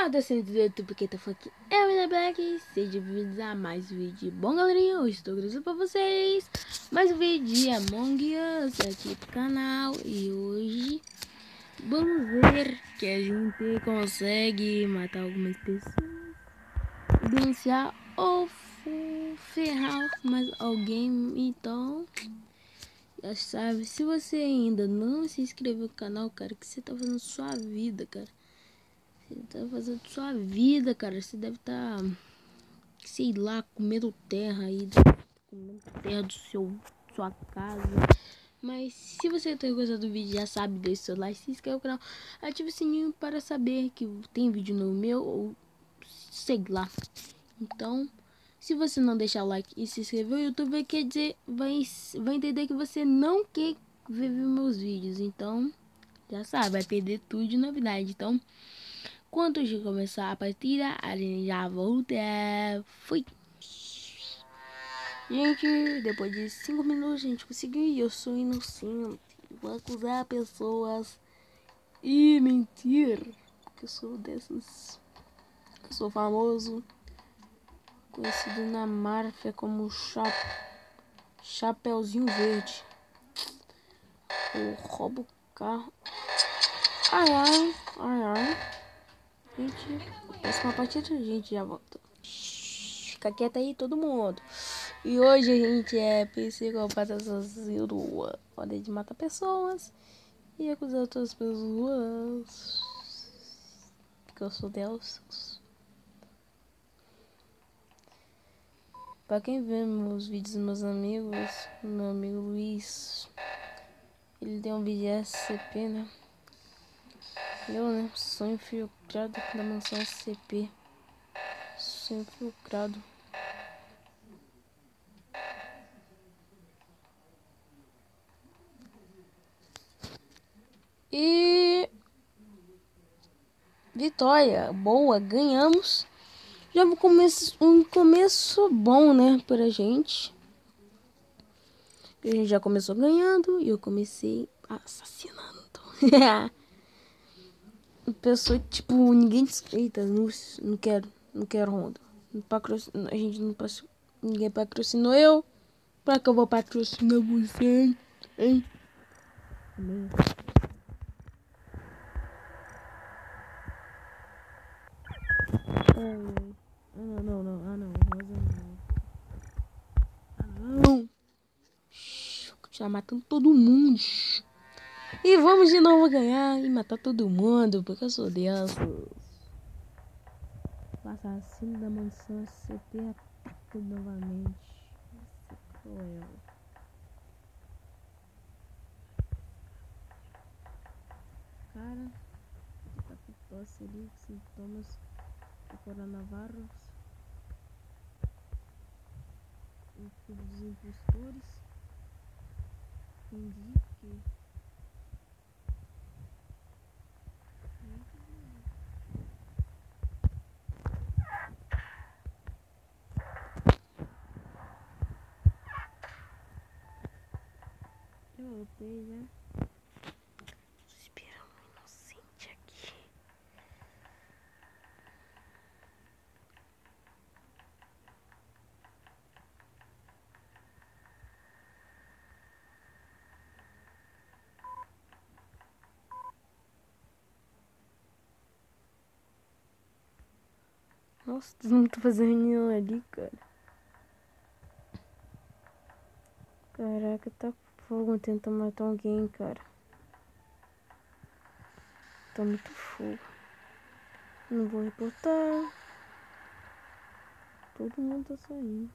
Saudações do YouTube, quem tá falando aqui é o William Black. Sejam bem-vindos a mais um vídeo. Bom, galerinha, hoje estou trazendo pra vocês mais um vídeo de Among Us aqui pro canal. E hoje vamos ver que a gente consegue matar algumas pessoas, denunciar ou ferrar mais alguém. Então, já sabe, se você ainda não se inscreveu no canal, cara, o que você tá fazendo sua vida, cara? Você tá fazendo sua vida, cara. Você deve estar, sei lá, comendo terra aí, comendo terra do sua casa. Mas se você tem gostado do vídeo, já sabe, deixa seu like, se inscreve no canal, ativa o sininho para saber que tem vídeo no meu, ou sei lá. Então, se você não deixar o like e se inscrever, o YouTube quer dizer, vai entender que você não quer ver meus vídeos. Então, já sabe, vai perder tudo de novidade. Então, quando de começar a partida, a gente já volta. Fui. Gente, depois de 5 minutos a gente conseguiu e eu sou inocente. Vou acusar pessoas e mentir. Porque eu sou desses. Eu sou famoso. Conhecido na máfia como Chapeuzinho Verde. Eu roubo o carro. Ai, ai, ai, ai. Gente, próxima partida a gente já volta. Fica quieto aí, todo mundo. E hoje a gente é psicopata assassino. Pode de matar pessoas e acusar outras pessoas. Porque eu sou Deus. Pra quem vê meus vídeos dos meus amigos, meu amigo Luiz, ele tem um vídeo SCP, né? Eu, né? Sou infiltrado da mansão SCP. Sou infiltrado. E vitória, boa, ganhamos. Já um começo bom, né, pra gente. A gente já começou ganhando e eu comecei assassinando. Pessoa, tipo, ninguém... Eita, não quero ronda. A gente não passou... Ninguém patrocinou eu. Pra que eu vou patrocinar você, hein? Não, Rosa não. Não. Já matando todo mundo. E vamos de novo ganhar e matar todo mundo, porque eu sou Deus. O assassino da mansão CP ataca novamente. Esse cruel. Cara, tá com tosse ali, sintomas do coronavírus. O filho dos impostores. Entendi que... Eu voltei já. Respirando inocente aqui. Nossa, todo mundo tá fazendo reunião ali, cara. Caraca, tá com fogo tentando matar alguém, cara. Tá muito fogo. Não vou reportar. Todo mundo tá saindo.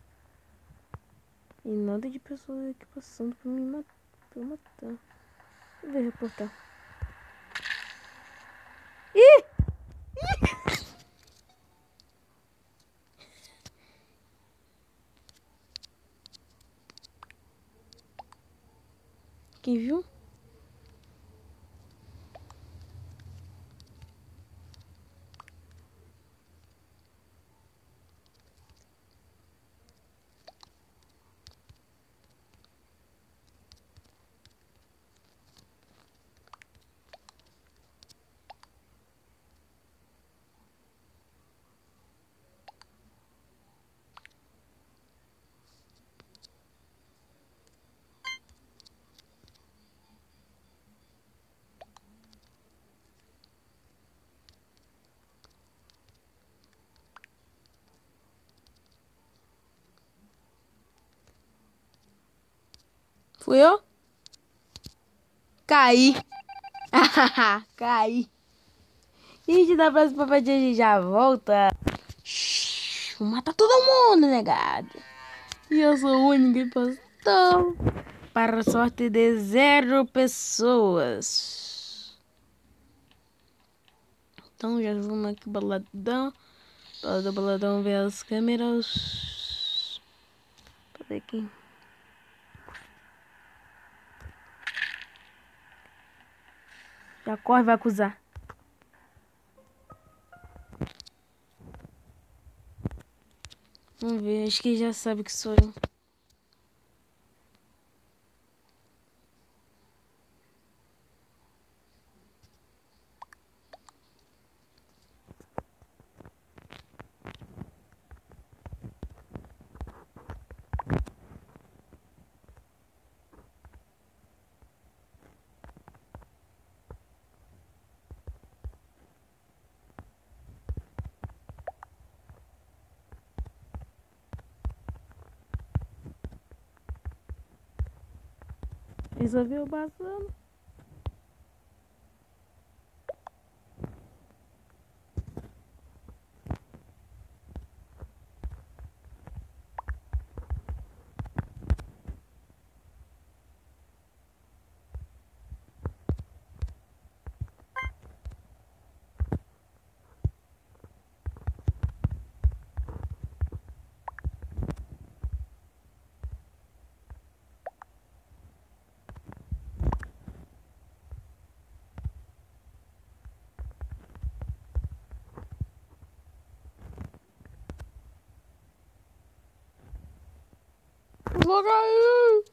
E nada de pessoas aqui passando pra me matar. Pra matar. Vou ver reportar. Ih! Quem viu? Fui eu? Caí. Caí. Gente, da próxima partida a gente já volta. Vou matar todo mundo, negado. E eu sou o único impostor. Para a sorte de 0 pessoas. Então já vamos aqui, baladão. Baladão, ver as câmeras. Cadê aqui? Já corre, vai acusar. Vamos ver, acho que já sabe que sou eu. Resolveu passando. Vou cair.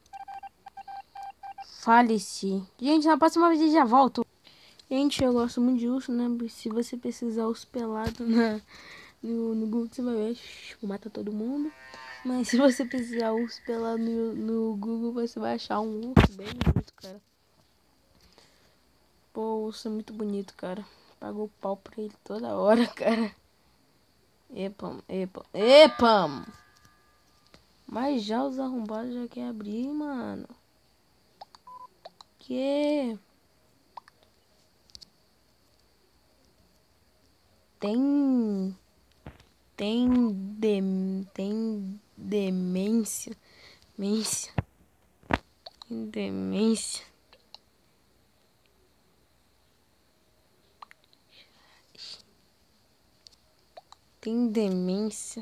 Faleci. Gente, na próxima vez eu já volto. Gente, eu gosto muito de urso, né? Se você pesquisar urso pelado no Google, você vai ver. Mata todo mundo. Mas se você pesquisar urso pelado no Google, você vai achar um urso bem bonito, cara. Pô, o urso é muito bonito, cara. Pagou pau pra ele toda hora, cara. Epam, epam, epam! Mas já os arrombados já quer abrir, mano. Que? Tem demência. Demência. Demência. Tem demência.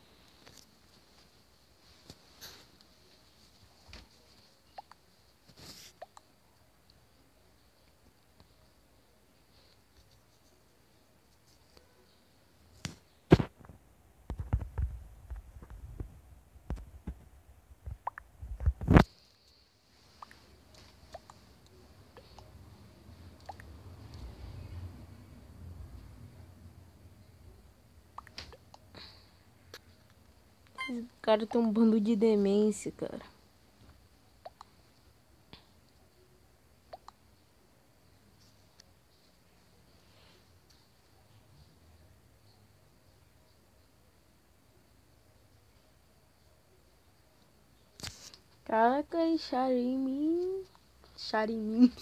O cara tem um bando de demência, cara. Caraca, Charimim. Charimim.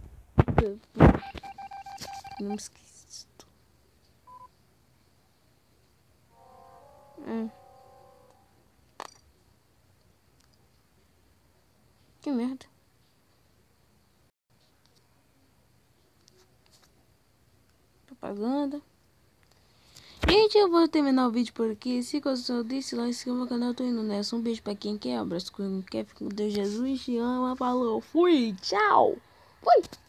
Não me esqueci. Que merda. Propaganda. Gente, eu vou terminar o vídeo por aqui. Se gostou desse, lá inscreva no canal. Tô indo nessa. Um beijo pra quem quer. Abraço com quem quer. Fica com Deus. Jesus te ama. Falou. Fui. Tchau. Fui.